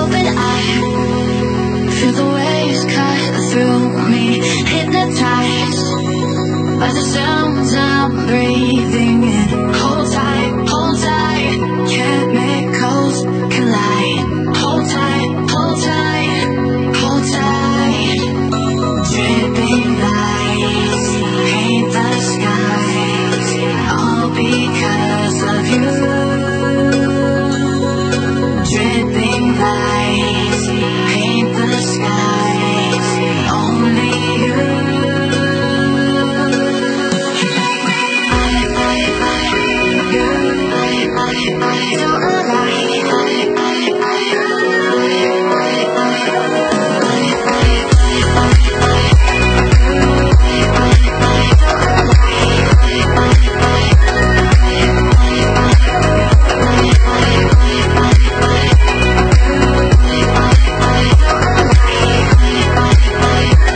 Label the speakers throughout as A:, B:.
A: open, I feel the waves cut through me, hypnotized by the sounds I'm breathing in. Hold tight, chemicals collide. Hold tight, hold tight, hold tight. Dripping lights paint the skies, all because of you. Dripping lights paint the skies, only you.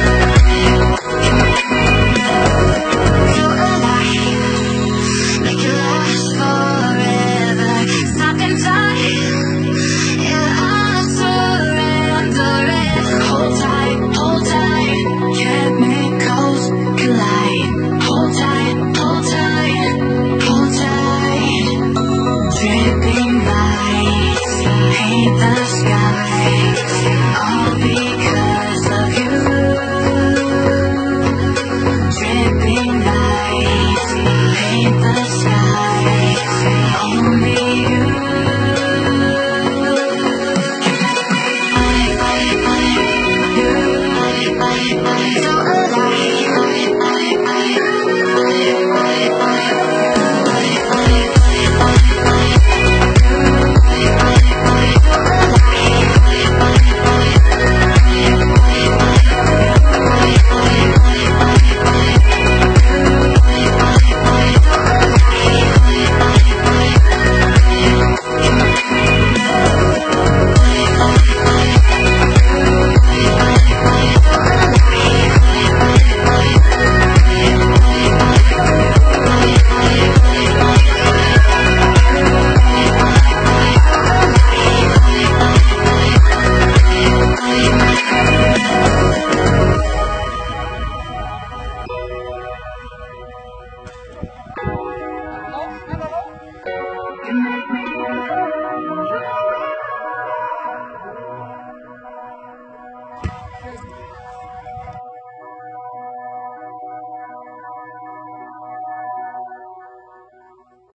A: Make it